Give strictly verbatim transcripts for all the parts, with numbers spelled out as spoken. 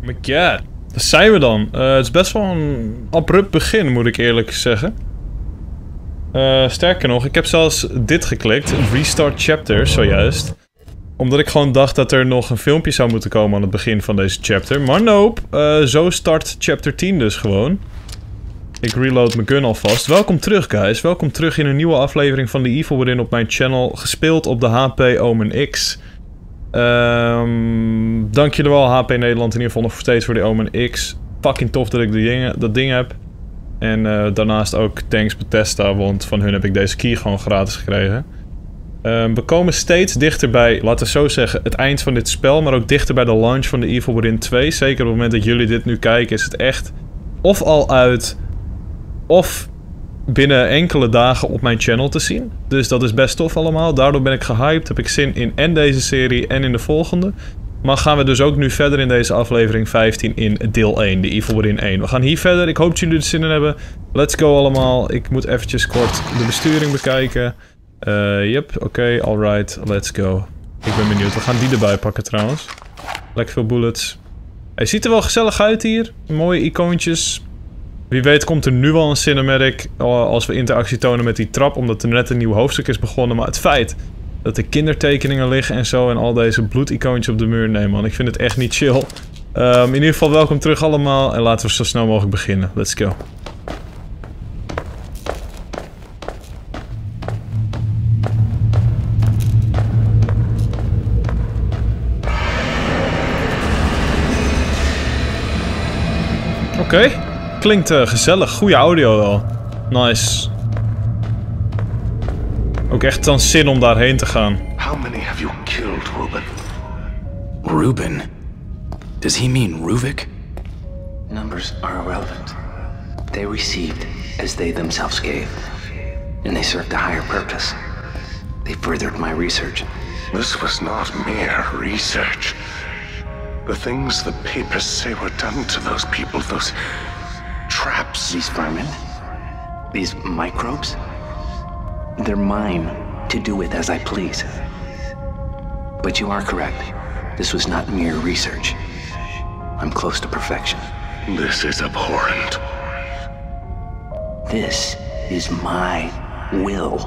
my god. Daar zijn we dan. Uh, het is best wel een abrupt begin, moet ik eerlijk zeggen. Uh, sterker nog, ik heb zelfs dit geklikt. Restart chapter, zojuist. Omdat ik gewoon dacht dat er nog een filmpje zou moeten komen aan het begin van deze chapter. Maar nope, uh, zo start chapter tien dus gewoon. Ik reload mijn gun alvast. Welkom terug, guys. Welkom terug in een nieuwe aflevering van The Evil Within op mijn channel. Gespeeld op de H P Omen X. Um, dank jullie wel, H P Nederland, in ieder geval nog steeds voor de Omen X. Fucking tof dat ik die dingen, dat ding heb. En uh, daarnaast ook thanks Bethesda, want van hun heb ik deze key gewoon gratis gekregen. Um, we komen steeds dichter bij, laten we zo zeggen, het eind van dit spel, maar ook dichter bij de launch van The Evil Within twee. Zeker op het moment dat jullie dit nu kijken, is het echt of al uit, of binnen enkele dagen op mijn channel te zien. Dus dat is best tof allemaal. Daardoor ben ik gehyped, heb ik zin in en deze serie en in de volgende. Maar gaan we dus ook nu verder in deze aflevering vijftien in deel één, The Evil Within één. We gaan hier verder, ik hoop dat jullie er zin in hebben. Let's go allemaal. Ik moet eventjes kort de besturing bekijken. Uh, yep, oké, okay, alright, let's go. Ik ben benieuwd, we gaan die erbij pakken trouwens. Lekker veel bullets. Hij ziet er wel gezellig uit hier, mooie icoontjes. Wie weet komt er nu wel een cinematic als we interactie tonen met die trap, omdat er net een nieuw hoofdstuk is begonnen. Maar het feit dat er kindertekeningen liggen en zo en al deze bloedicoontjes op de muur, nee man, ik vind het echt niet chill. Um, in ieder geval welkom terug allemaal en laten we zo snel mogelijk beginnen. Let's go. Oké. Okay. Klinkt uh, gezellig, goede audio wel. Nice. Ook echt dan zin om daarheen te gaan. How many have you killed, Ruben? Ruben? Does he mean Ruvik? Numbers are irrelevant. They received as they themselves gave. And they served a higher purpose. They furthered my research. This was not mere research. The things the papers say were done to those people, those traps. These vermin, these microbes, they're mine to do with as I please. But you are correct. This was not mere research. I'm close to perfection. This is abhorrent. This is my will.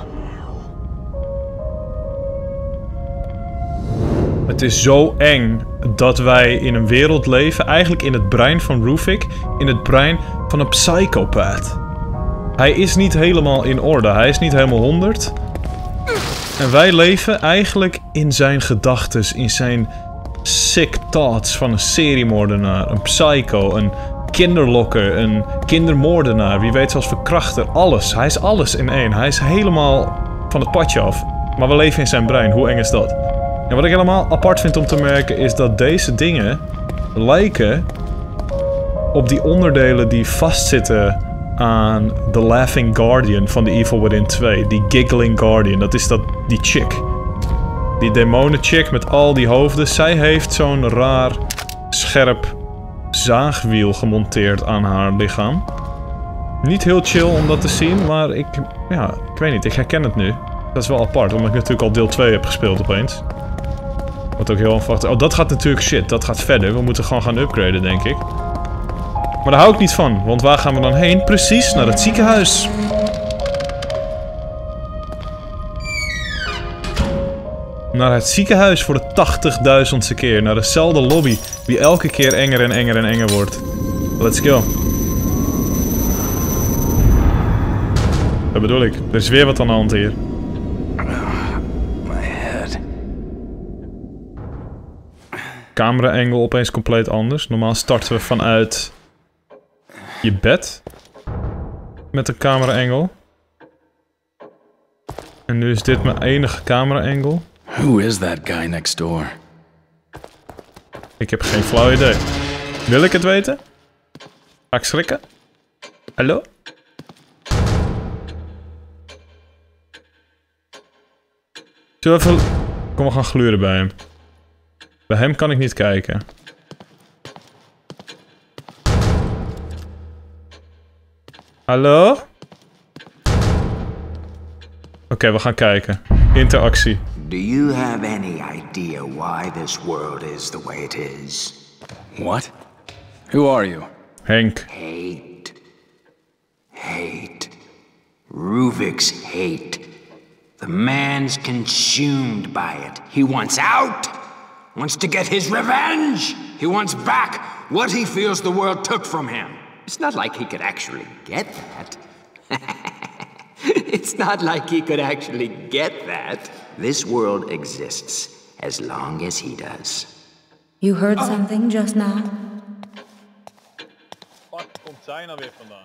Het is zo eng dat wij in een wereld leven, eigenlijk in het brein van Ruvik, in het brein van een psychopaat. Hij is niet helemaal in orde, hij is niet helemaal honderd. En wij leven eigenlijk in zijn gedachtes, in zijn sick thoughts van een seriemoordenaar, een psycho, een kinderlokker, een kindermoordenaar, wie weet zelfs verkrachter, alles. Hij is alles in één, hij is helemaal van het padje af. Maar we leven in zijn brein, hoe eng is dat? En wat ik helemaal apart vind om te merken is dat deze dingen lijken op die onderdelen die vastzitten aan The Laughing Guardian van The Evil Within twee. Die Giggling Guardian, dat is dat, die chick. Die demonen chick met al die hoofden. Zij heeft zo'n raar, scherp zaagwiel gemonteerd aan haar lichaam. Niet heel chill om dat te zien, maar ik, ja, ik weet niet, ik herken het nu. Dat is wel apart, omdat ik natuurlijk al deel twee heb gespeeld opeens. Wat ook heel onverwacht. Oh, dat gaat natuurlijk shit. Dat gaat verder. We moeten gewoon gaan upgraden, denk ik. Maar daar hou ik niet van. Want waar gaan we dan heen? Precies, naar het ziekenhuis. Naar het ziekenhuis voor de tachtigduizendste keer. Naar dezelfde lobby. Die elke keer enger en enger en enger wordt. Let's go. Dat bedoel ik. Er is weer wat aan de hand hier. Camera-angle opeens compleet anders. Normaal starten we vanuit je bed met een camera-angle. En nu is dit mijn enige camera-angle. Who is that guy next door? Ik heb geen flauw idee. Wil ik het weten? Ga ik schrikken? Hallo? Zullen we even... Kom, we gaan gluren bij hem. Bij hem kan ik niet kijken. Hallo? Oké, okay, we gaan kijken. Interactie. Do you have any idea why this world is the way it is? What? Who are you? Henk. Hate. Hate. Ruvik's hate. The man's consumed by it. He wants out. Wants to get his revenge. He wants back what he feels the world took from him. It's not like he could actually get that. It's not like he could actually get that. This world exists as long as he does. You heard something just now? Fuck, komt zij nou weer vandaan?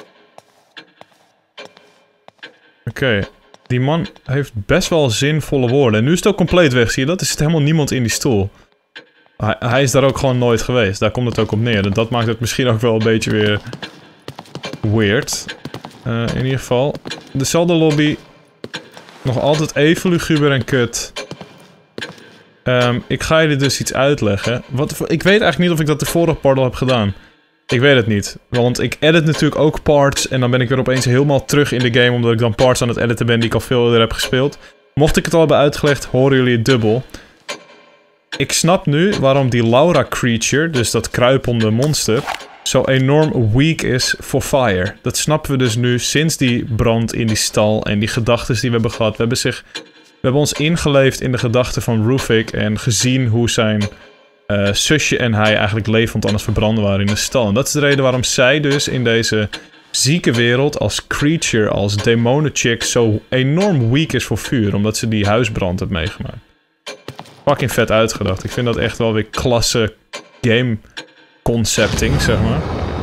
Oké, okay. Die man heeft best wel zinvolle woorden. En nu is het ook compleet weg, zie je dat? Er zit helemaal niemand in die stoel. Hij, hij is daar ook gewoon nooit geweest. Daar komt het ook op neer. En dat maakt het misschien ook wel een beetje weer weird. Uh, in ieder geval, dezelfde lobby. Nog altijd even luguber en kut. Um, ik ga jullie dus iets uitleggen. Wat, ik weet eigenlijk niet of ik dat de vorige part al heb gedaan. Ik weet het niet. Want ik edit natuurlijk ook parts. En dan ben ik weer opeens helemaal terug in de game. Omdat ik dan parts aan het editen ben die ik al veel eerder heb gespeeld. Mocht ik het al hebben uitgelegd, horen jullie het dubbel. Ik snap nu waarom die Laura creature, dus dat kruipende monster, zo enorm weak is voor fire. Dat snappen we dus nu sinds die brand in die stal en die gedachten die we hebben gehad. We hebben, zich, we hebben ons ingeleefd in de gedachten van Ruvik en gezien hoe zijn uh, zusje en hij eigenlijk levend aan het verbranden waren in de stal. En dat is de reden waarom zij dus in deze zieke wereld als creature, als demonenchick zo enorm weak is voor vuur. Omdat ze die huisbrand heeft meegemaakt. Fucking vet uitgedacht. Ik vind dat echt wel weer klasse game concepting, zeg maar.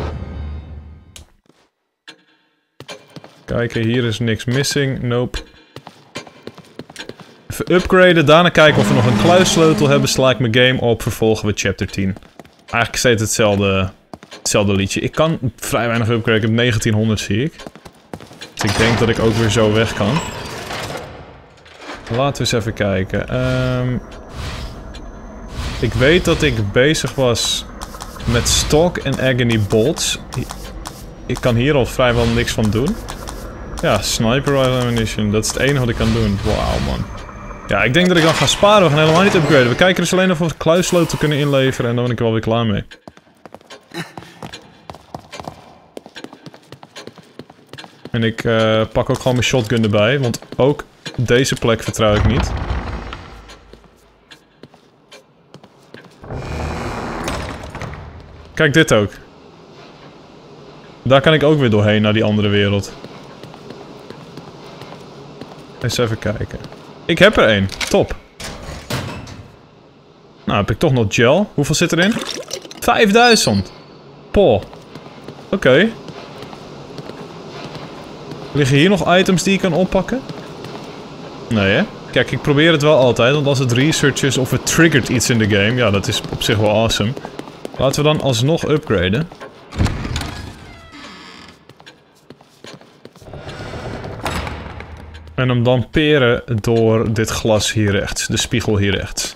Kijken, hier is niks missing. Nope. Even upgraden, daarna kijken of we nog een kluissleutel hebben. Sla ik mijn game op, vervolgen we chapter tien. Eigenlijk steeds hetzelfde, hetzelfde liedje. Ik kan vrij weinig upgraden, ik heb negentienhonderd zie ik. Dus ik denk dat ik ook weer zo weg kan. Laten we eens even kijken. Um, ik weet dat ik bezig was met Stalk en Agony Bolts. Ik kan hier al vrijwel niks van doen. Ja, Sniper Rifle Ammunition. Dat is het enige wat ik kan doen. Wauw, man. Ja, ik denk dat ik dan ga sparen. We gaan helemaal niet upgraden. We kijken dus alleen of we een kluissleutel kunnen inleveren. En dan ben ik er wel weer klaar mee. En ik uh, pak ook gewoon mijn shotgun erbij. Want ook deze plek vertrouw ik niet. Kijk dit ook. Daar kan ik ook weer doorheen naar die andere wereld. Eens even kijken. Ik heb er één. Top. Nou, heb ik toch nog gel. Hoeveel zit erin? vijfduizend. Poh. Oké. Okay. Liggen hier nog items die ik kan oppakken? Nee, hè? Kijk, ik probeer het wel altijd, want als het research is of het triggert iets in de game, ja, dat is op zich wel awesome. Laten we dan alsnog upgraden. En hem dan peren door dit glas hier rechts, de spiegel hier rechts.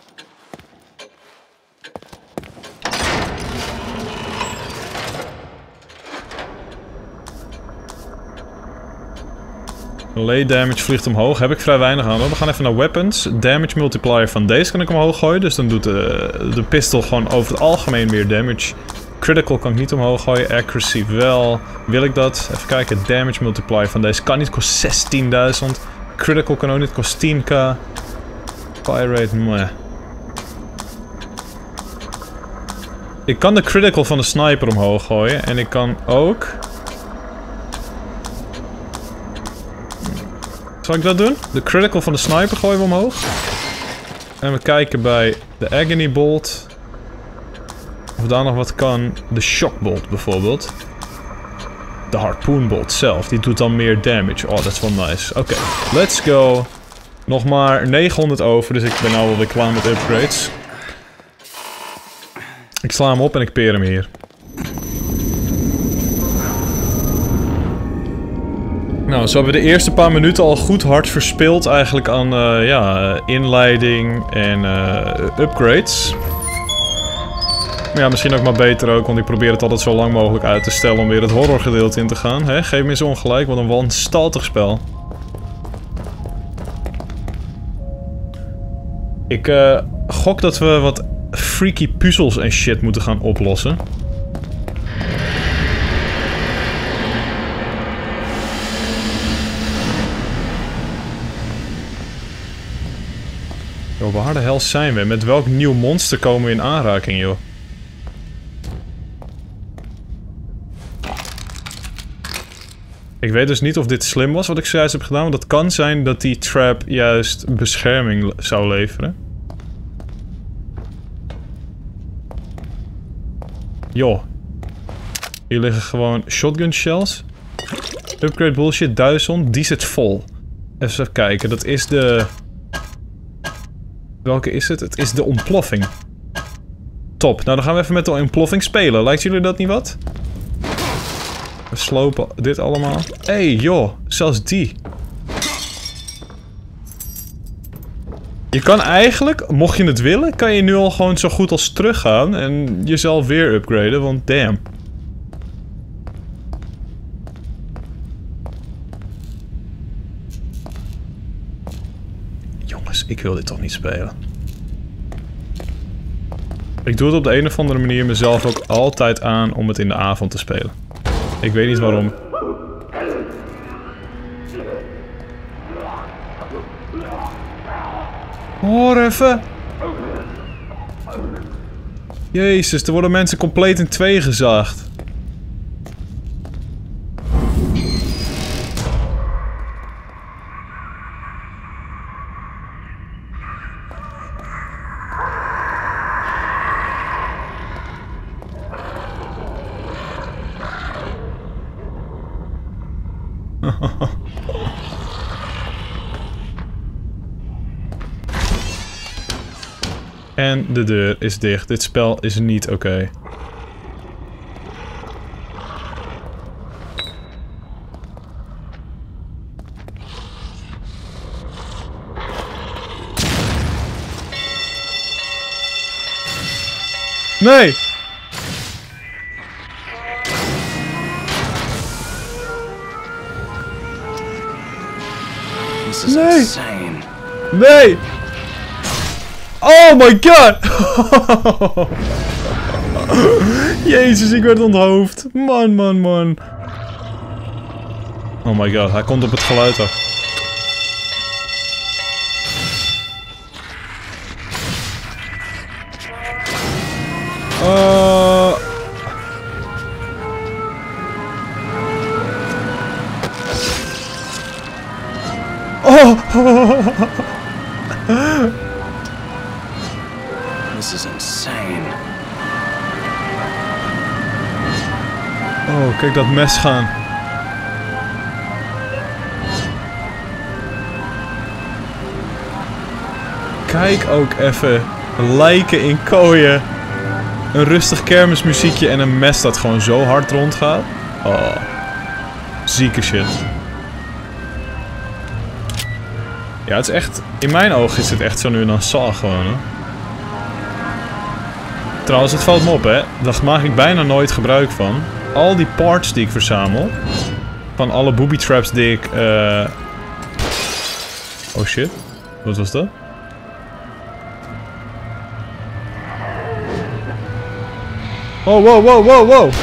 Melee damage vliegt omhoog. Heb ik vrij weinig aan. We gaan even naar weapons. Damage multiplier van deze kan ik omhoog gooien. Dus dan doet de, de pistol gewoon over het algemeen meer damage. Critical kan ik niet omhoog gooien. Accuracy wel. Wil ik dat? Even kijken. Damage multiplier van deze kan niet. Kost zestienduizend. Critical kan ook niet. Kost tien k. Fire rate. Meh. Ik kan de critical van de sniper omhoog gooien. En ik kan ook... Zal ik dat doen? De critical van de sniper gooien we omhoog. En we kijken bij de Agony Bolt. Of daar nog wat kan. De Shock Bolt bijvoorbeeld. De Harpoon Bolt zelf. Die doet dan meer damage. Oh, dat is wel nice. Oké, okay. Let's go. Nog maar negenhonderd over. Dus ik ben nou wel weer klaar met upgrades. Ik sla hem op en ik peer hem hier. Nou, zo hebben we de eerste paar minuten al goed hard verspild eigenlijk aan uh, ja, inleiding en uh, upgrades. Maar ja, misschien ook maar beter ook, want ik probeer het altijd zo lang mogelijk uit te stellen om weer het horrorgedeelte in te gaan. Hè? Geef me eens ongelijk, wat een wanstaltig spel. Ik uh, gok dat we wat freaky puzzels en shit moeten gaan oplossen. Joh, waar de hel zijn we? Met welk nieuw monster komen we in aanraking, joh? Ik weet dus niet of dit slim was wat ik zojuist heb gedaan, want het kan zijn dat die trap juist bescherming zou leveren. Joh. Hier liggen gewoon shotgun shells. Upgrade bullshit, duizend. Die zit vol. Even kijken, dat is de... Welke is het? Het is de ontploffing. Top, nou dan gaan we even met de ontploffing spelen. Lijkt jullie dat niet wat? We slopen dit allemaal. Hé, hey, joh, zelfs die. Je kan eigenlijk, mocht je het willen, kan je nu al gewoon zo goed als teruggaan en jezelf weer upgraden, want damn. Jongens, ik wil dit toch niet spelen. Ik doe het op de een of andere manier mezelf ook altijd aan om het in de avond te spelen. Ik weet niet waarom. Hoor even. Jezus, er worden mensen compleet in twee gezaagd. En de deur is dicht. Dit spel is niet oké. Okay. Nee! Nee! Nee! Oh my god! Jezus, ik werd onthoofd. Man, man, man. Oh my god, hij komt op het geluid af. Uh... Oh! This is insane. Oh, kijk dat mes gaan. Kijk ook even. Lijken in kooien. Een rustig kermismuziekje en een mes dat gewoon zo hard rondgaat. Oh. Zieke shit. Ja, het is echt... In mijn ogen is het echt zo nu en dan Saw gewoon, hè. Trouwens, het valt me op, hè. Daar maak ik bijna nooit gebruik van. Al die parts die ik verzamel. Van alle booby traps die ik... Uh... Oh shit. Wat was dat? Oh, wow, wow, wow, wow. Oké,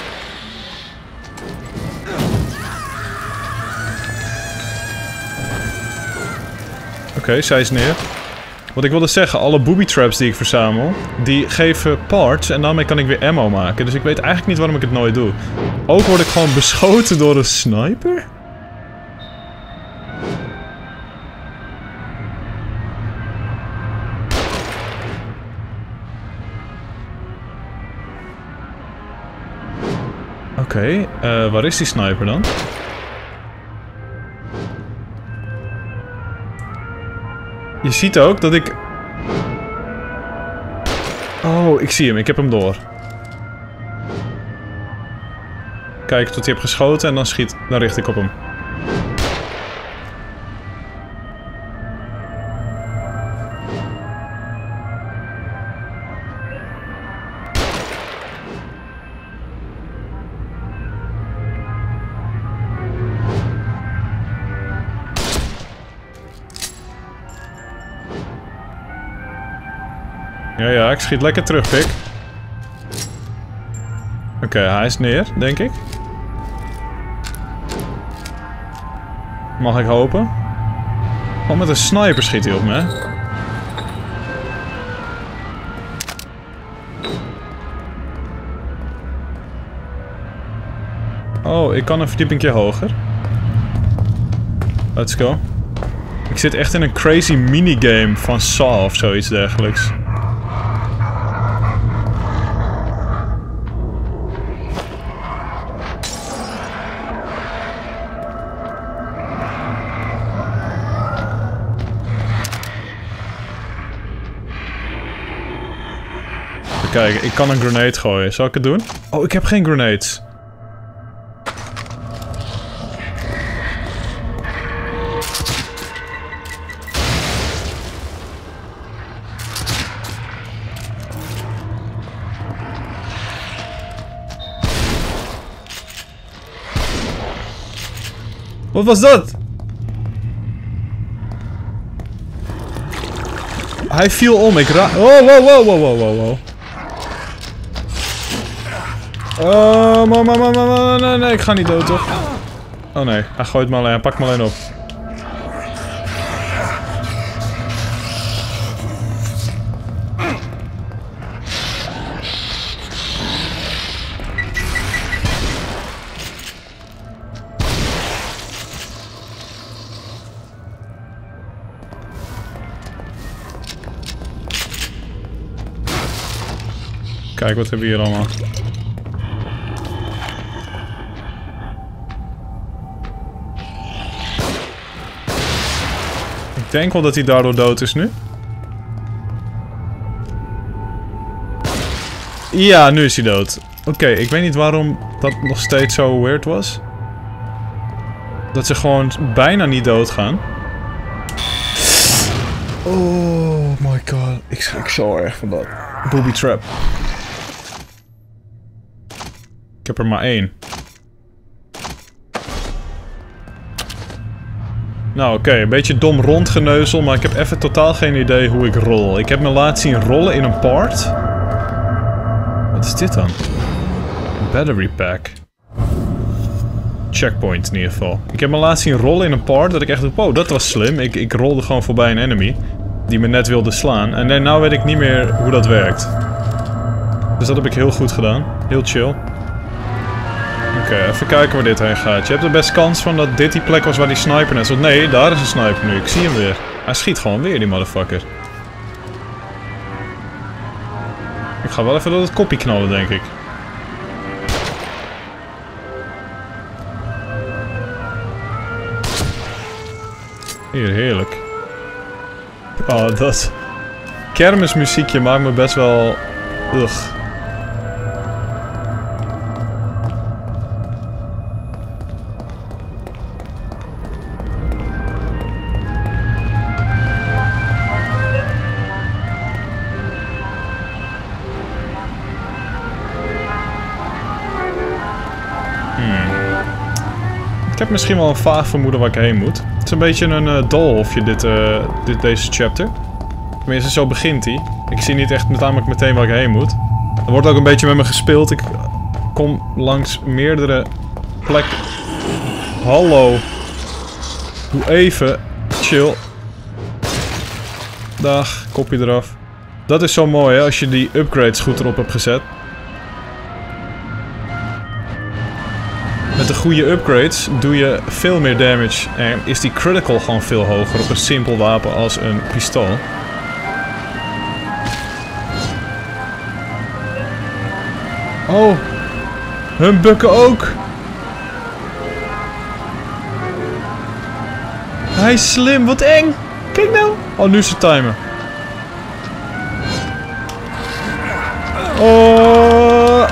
okay, zij is neer. Wat ik wilde zeggen, alle booby traps die ik verzamel, die geven parts en daarmee kan ik weer ammo maken. Dus ik weet eigenlijk niet waarom ik het nooit doe. Ook word ik gewoon beschoten door een sniper? Oké, okay, uh, waar is die sniper dan? Je ziet ook dat ik... Oh, ik zie hem. Ik heb hem door. Kijk tot hij heeft geschoten en dan schiet... Dan richt ik op hem. Ja, ja, ik schiet lekker terug, pik. Oké, okay, hij is neer, denk ik. Mag ik hopen? Want met een sniper schiet hij op me, hè? Oh, ik kan een verdiepingje hoger. Let's go. Ik zit echt in een crazy minigame van Saw of zoiets dergelijks. Kijk, ik kan een grenade gooien. Zal ik het doen? Oh, ik heb geen grenades. Wat was dat? Hij viel om, ik ra- Oh, wow, wow, wow, wow, wow, wow. Oh, man, man, man, man, nee, nee, ik ga niet dood, toch? Oh nee, hij gooit me alleen, hij pakt me alleen op. Kijk, wat hebben we hier allemaal? Ik denk wel dat hij daardoor dood is nu. Ja, nu is hij dood. Oké, okay, ik weet niet waarom dat nog steeds zo weird was. Dat ze gewoon bijna niet doodgaan. Oh my god. Ik schrik zo erg van dat. Booby trap. Ik heb er maar één. Nou oké, okay, een beetje dom rondgeneuzel, maar ik heb even totaal geen idee hoe ik rol. Ik heb me laten zien rollen in een part. Wat is dit dan? Een battery pack. Checkpoint in ieder geval. Ik heb me laten zien rollen in een part dat ik echt dacht, wow, dat was slim. Ik, ik rolde gewoon voorbij een enemy die me net wilde slaan. En nu weet ik niet meer hoe dat werkt. Dus dat heb ik heel goed gedaan. Heel chill. Oké, okay, even kijken waar dit heen gaat. Je hebt de best kans van dat dit die plek was waar die sniper net zat. Nee, daar is een sniper nu. Ik zie hem weer. Hij schiet gewoon weer, die motherfucker. Ik ga wel even door het koppie knallen, denk ik. Hier, heerlijk. Oh, dat... kermismuziekje maakt me best wel... Ugh. Ik heb misschien wel een vaag vermoeden waar ik heen moet. Het is een beetje een uh, doolhofje, dit, uh, dit, deze chapter. Tenminste, zo begint hij. Ik zie niet echt namelijk meteen waar ik heen moet. Er wordt ook een beetje met me gespeeld. Ik kom langs meerdere plekken. Hallo. Doe even. Chill. Dag, kopje eraf. Dat is zo mooi, hè, als je die upgrades goed erop hebt gezet. Met de goede upgrades doe je veel meer damage en is die critical gewoon veel hoger op een simpel wapen als een pistool. Oh, hun bukken ook. Hij is slim, wat eng. Kijk nou. Oh, nu is het timer. Oh.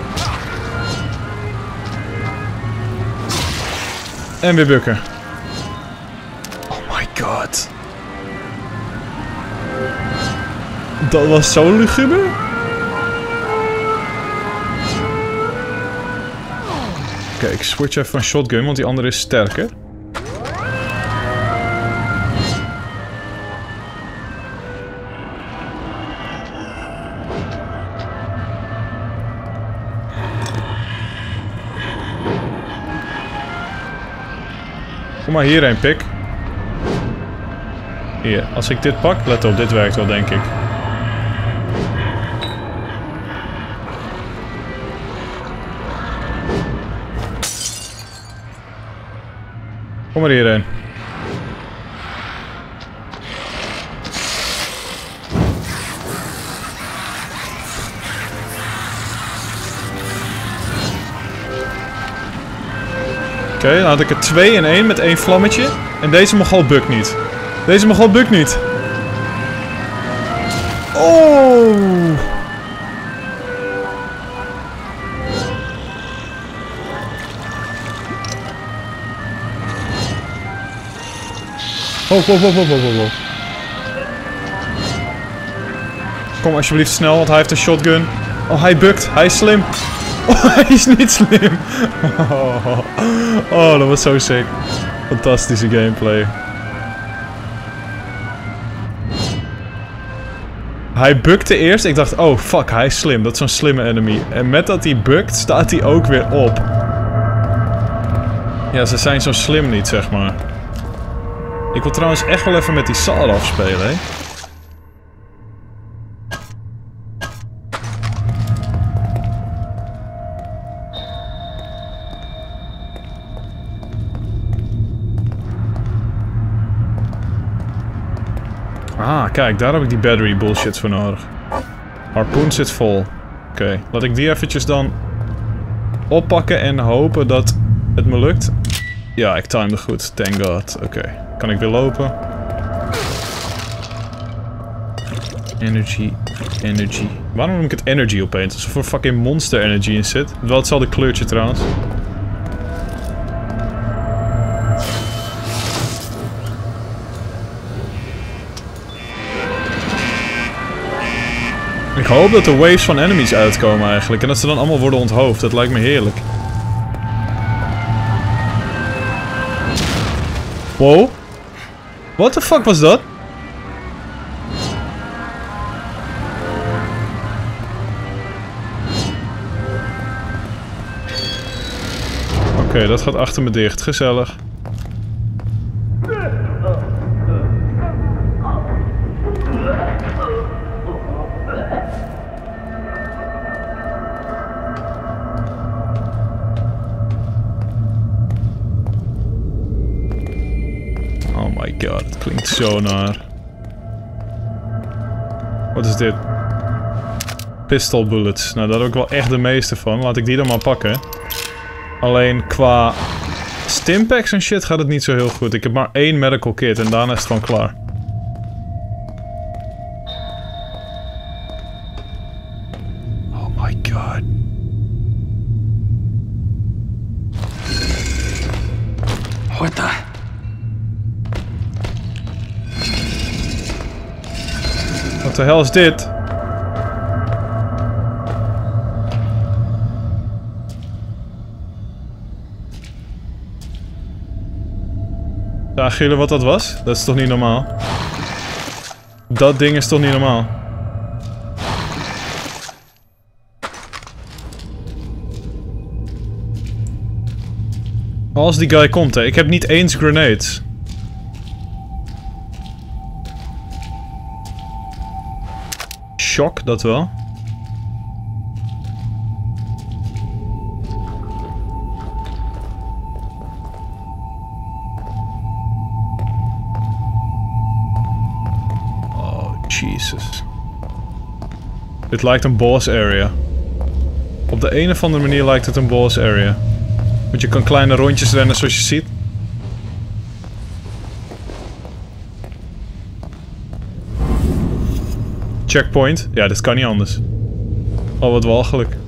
En weer bukken. Oh my god. Dat was zo luguber. Oké, okay, ik switch even van shotgun, want die andere is sterker. Kom maar hierheen, pik. Hier, als ik dit pak, let op, dit werkt wel, denk ik. Kom maar hierheen. Oké, okay, dan had ik er twee in één met één vlammetje. En deze Mogol bukt niet. Deze Mogol bukt niet. Oh! Oh, oh, oh, oh, oh, oh, oh. Kom alsjeblieft snel, want hij heeft een shotgun. Oh, hij bukt. Hij is slim. Oh, hij is niet slim. Oh, oh, dat was zo sick. Fantastische gameplay. Hij bukte eerst. Ik dacht, oh fuck, hij is slim. Dat is zo'n slimme enemy. En met dat hij bukt, staat hij ook weer op. Ja, ze zijn zo slim niet, zeg maar. Ik wil trouwens echt wel even met die Saar afspelen, hè. Ah, kijk, daar heb ik die battery bullshit voor nodig. Harpoen zit vol. Oké, okay, laat ik die eventjes dan oppakken en hopen dat het me lukt. Ja, ik timde goed, thank god. Oké, okay. Kan ik weer lopen? Energy, energy. Waarom noem ik het energy opeens? Alsof er fucking monster energy in zit. Wel hetzelfde kleurtje trouwens. Ik hoop dat er waves van enemies uitkomen eigenlijk. En dat ze dan allemaal worden onthoofd. Dat lijkt me heerlijk. Wow. What the fuck was dat? Oké, okay, dat gaat achter me dicht. Gezellig. Oh my god, het klinkt zo naar. Wat is dit? Pistol bullets. Nou, daar heb ik wel echt de meeste van. Laat ik die dan maar pakken. Alleen qua stimpacks en shit gaat het niet zo heel goed. Ik heb maar één medical kit en daarna is het gewoon klaar. Oh my god. What the? Wat de hel is dit? Zagen jullie wat dat was? Dat is toch niet normaal? Dat ding is toch niet normaal? Als die guy komt, hè. Ik heb niet eens grenades. Shock, dat wel. Oh, Jesus. Dit lijkt een boss area. Op de een of andere manier lijkt het een boss area. Want je kan kleine rondjes rennen zoals je ziet. Checkpoint. Ja, dit kan niet anders. Oh, wat walgelijk.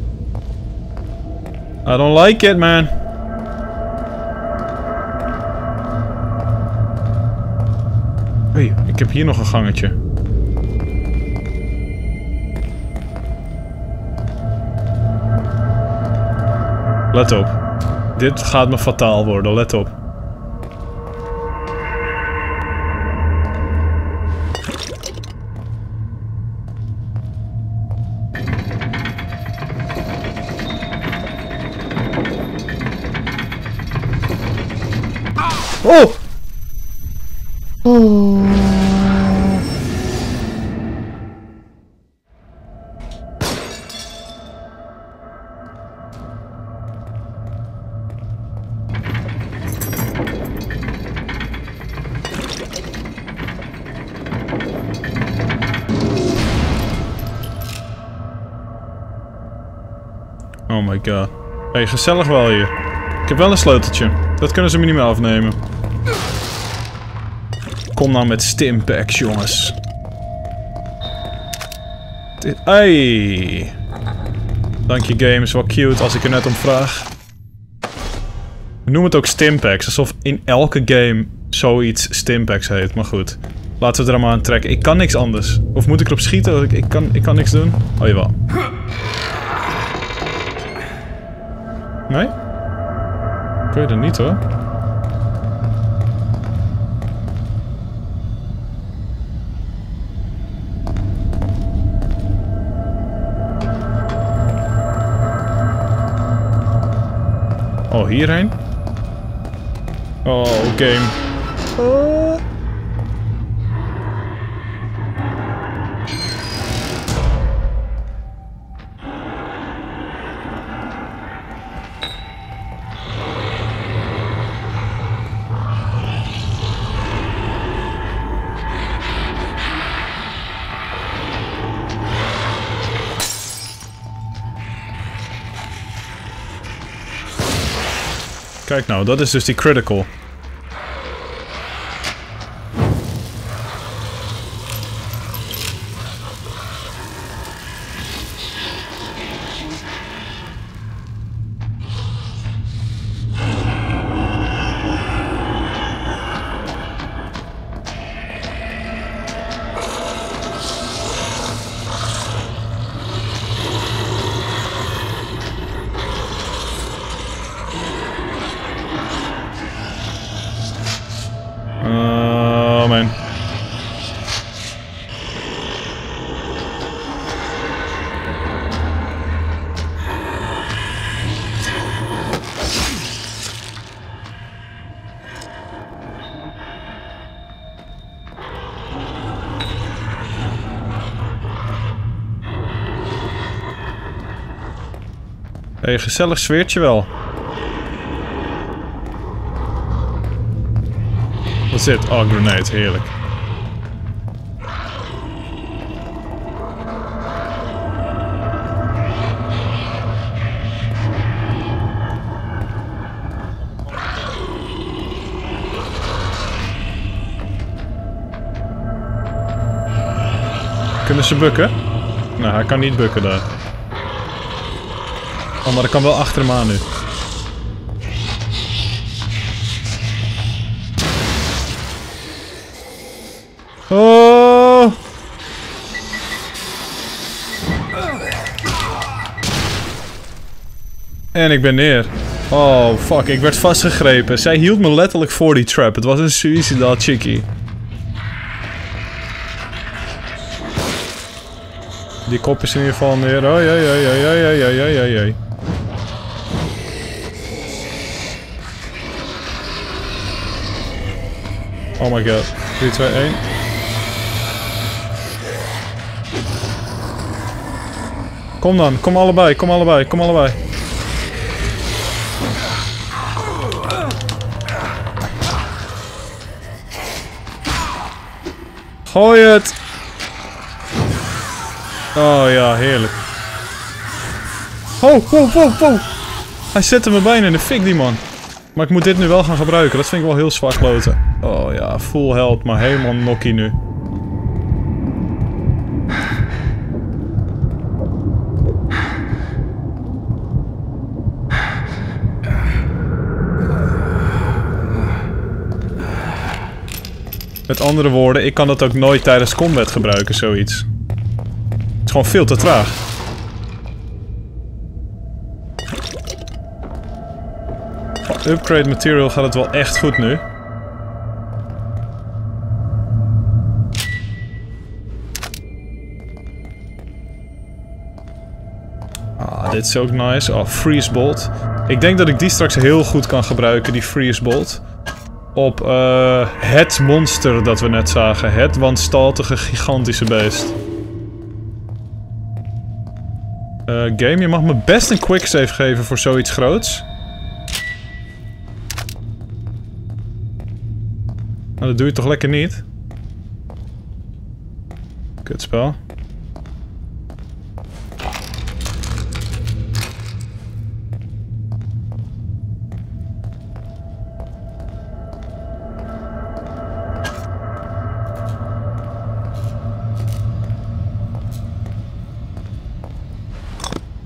I don't like it, man. Hey, ik heb hier nog een gangetje. Let op. Dit gaat me fataal worden, let op. Oh! Oh. Oh my god. Hey, gezellig wel hier. Ik heb wel een sleuteltje. Dat kunnen ze me niet meer afnemen. Kom nou met stimpacks, jongens. Dit... Hey. Dank je, game. Is wel cute als ik er net om vraag. We noemen het ook stimpacks. Alsof in elke game zoiets stimpacks heet. Maar goed. Laten we er maar aan trekken. Ik kan niks anders. Of moet ik erop schieten? Ik, ik, kan, ik kan niks doen. Oh, jawel. Nee? Ik weet het niet, hoor. Oh, hierheen? Oh, game. Oh. Kijk nou, dat is dus die critical. Oh man. Hey, gezellig sfeertje wel. Wat is dit? Oh, grenade, heerlijk. Kunnen ze bukken? Nou, hij kan niet bukken daar. Oh, maar dat kan wel achter hem aan nu. Oh! En ik ben neer. Oh, fuck. Ik werd vastgegrepen. Zij hield me letterlijk voor die trap. Het was een suicidaal chickie. Die kop is in ieder geval neer. Oh, ja, ja, ja, ja, ja, ja, ja, ja, ja. Oh my god. drie, twee, één. Kom dan, kom allebei, kom allebei, kom allebei. Gooi het! Oh ja, heerlijk. Oh, wow, wow, wow! Hij zette me bijna in de fik, die man. Maar ik moet dit nu wel gaan gebruiken, dat vind ik wel heel zwak kloten. Oh ja, full health, maar helemaal nokkie nu. Met andere woorden, ik kan dat ook nooit tijdens combat gebruiken, zoiets. Het is gewoon veel te traag. Oh, upgrade material gaat het wel echt goed nu. Ah, dit is ook nice. Oh, freeze bolt. Ik denk dat ik die straks heel goed kan gebruiken, die freeze bolt. Op uh, het monster dat we net zagen. Het wanstaltige gigantische beest. Uh, game, je mag me best een quicksave geven voor zoiets groots. Nou, dat doe je toch lekker niet? Kutspel.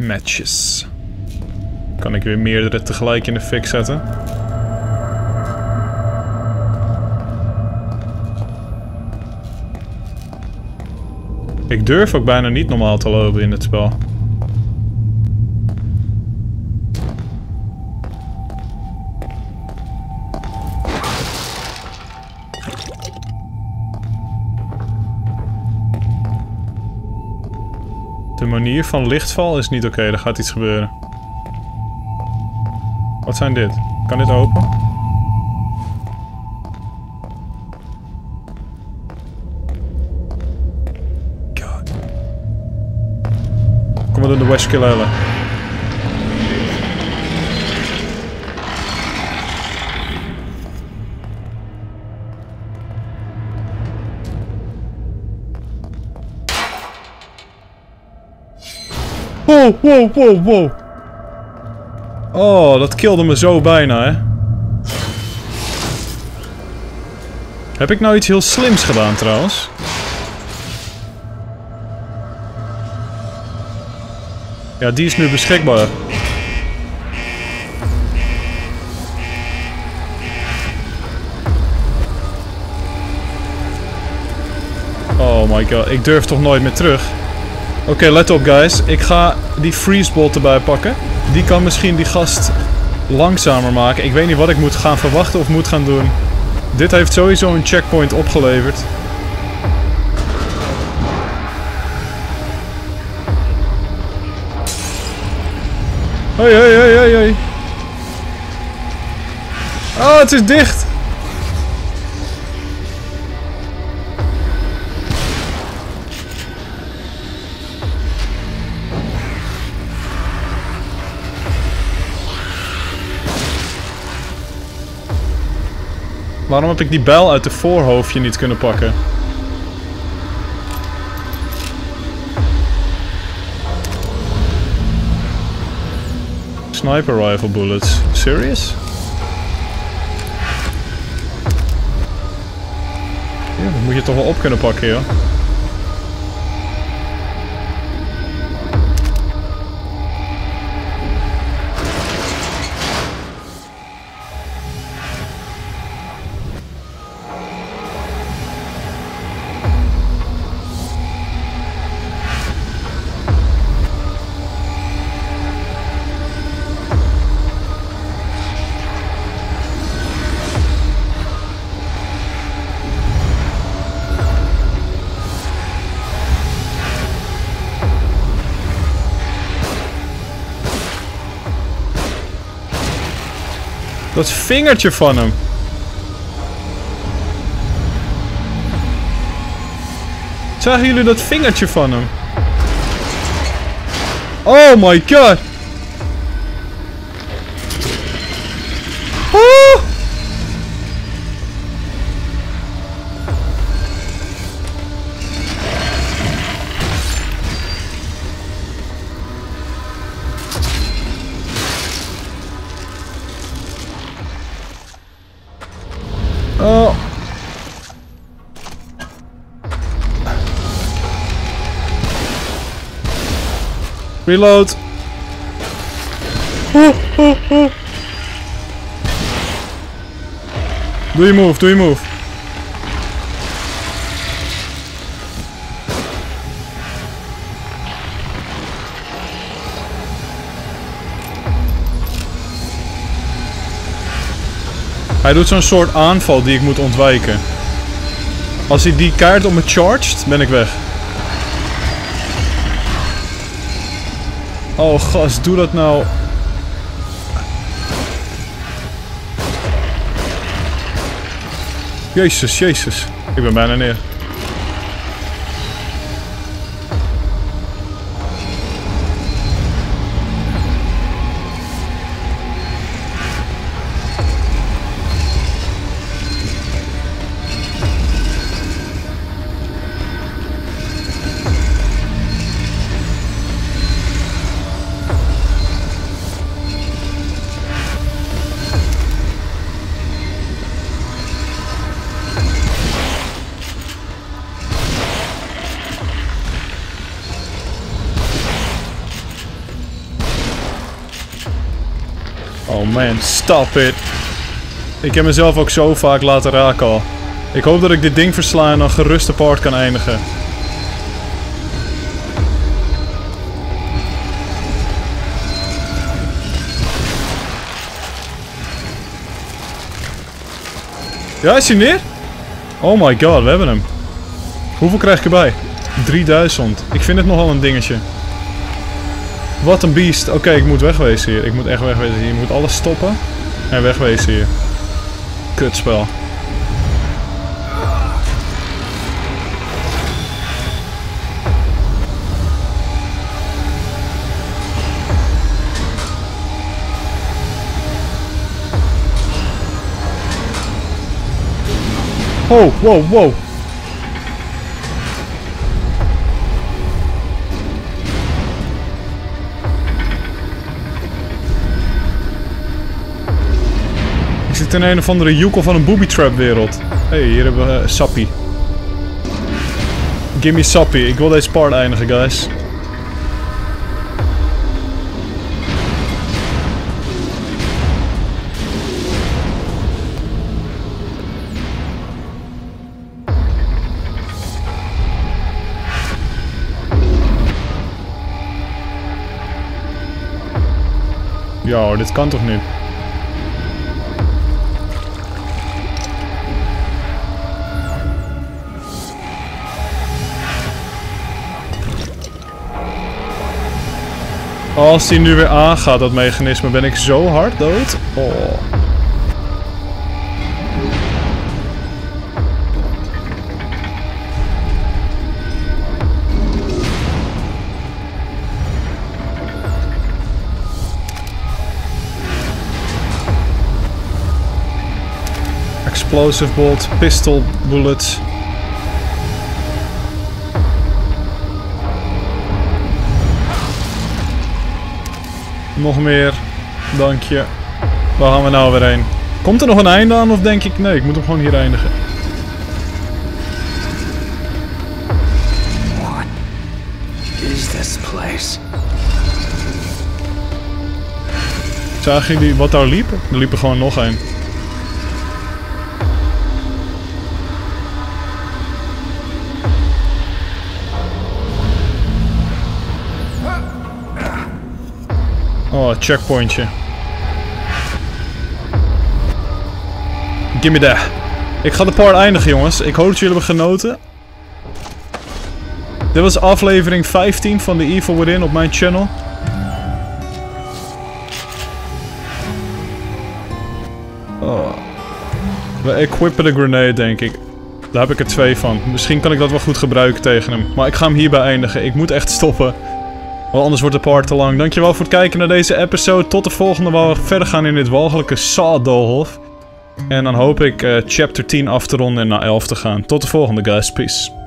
Matches. Kan ik weer meerdere tegelijk in de fik zetten. Ik durf ook bijna niet normaal te lopen in het spel. De manier van lichtval is niet oké, okay, er gaat iets gebeuren. Wat zijn dit? Kan dit open? God. Kom maar door de West Killela. Wow, wow, wow, wow. Oh, dat killde me zo bijna, hè. Heb ik nou iets heel slims gedaan, trouwens? Ja, die is nu beschikbaar. Oh my god, ik durf toch nooit meer terug. Oké, okay, let op guys. Ik ga die freezebolt erbij pakken. Die kan misschien die gast langzamer maken. Ik weet niet wat ik moet gaan verwachten of moet gaan doen. Dit heeft sowieso een checkpoint opgeleverd. Hoi, hoi, hoi, hoi, hoi. Oh, het is dicht. Waarom heb ik die bijl uit de voorhoofdje niet kunnen pakken? Sniper rifle bullets. Serious? Ja, dat moet je toch wel op kunnen pakken, joh. Dat vingertje van hem. Zagen jullie dat vingertje van hem? Oh my god. Oh. Oh. Reload. Oh, oh, oh. Doe je move, doe je move. Hij doet zo'n soort aanval die ik moet ontwijken. Als hij die kaart op me charged, ben ik weg. Oh gast, doe dat nou. Jezus, jezus. Ik ben bijna neer. Oh man, stop it. Ik heb mezelf ook zo vaak laten raken al. Ik hoop dat ik dit ding versla en dan gerust de part kan eindigen. Ja, is hij neer? Oh my god, we hebben hem. Hoeveel krijg ik erbij? drieduizend. Ik vind het nogal een dingetje. Wat een beest. Oké, okay, ik moet wegwezen hier. Ik moet echt wegwezen hier. Je moet alles stoppen. En wegwezen hier. Kutspel. Oh, wow, wow. Ik zit in een of andere joekel van een booby trap wereld. Hé, hey, hier hebben we uh, Sappie. Gimme Sappie. Ik wil deze part eindigen, guys. Ja, dit kan toch niet? Als die nu weer aangaat, dat mechanisme, ben ik zo hard dood. Oh. Explosive bolt, pistol bullets. Nog meer. Dank je. Waar gaan we nou weer heen? Komt er nog een einde aan of denk ik... Nee, ik moet hem gewoon hier eindigen. What is this place? Zagen jullie wat daar liep? Er liep er gewoon nog een. Oh, checkpointje. Gimme that. Ik ga de part eindigen, jongens. Ik hoop dat jullie hebben genoten. Dit was aflevering vijftien van The Evil Within op mijn channel. Oh. We equippen de grenade, denk ik. Daar heb ik er twee van. Misschien kan ik dat wel goed gebruiken tegen hem. Maar ik ga hem hierbij eindigen. Ik moet echt stoppen. Want anders wordt de part te lang. Dankjewel voor het kijken naar deze episode. Tot de volgende waar we verder gaan in dit walgelijke Saw-doolhof. En dan hoop ik uh, chapter tien af te ronden en naar elf te gaan. Tot de volgende, guys. Peace.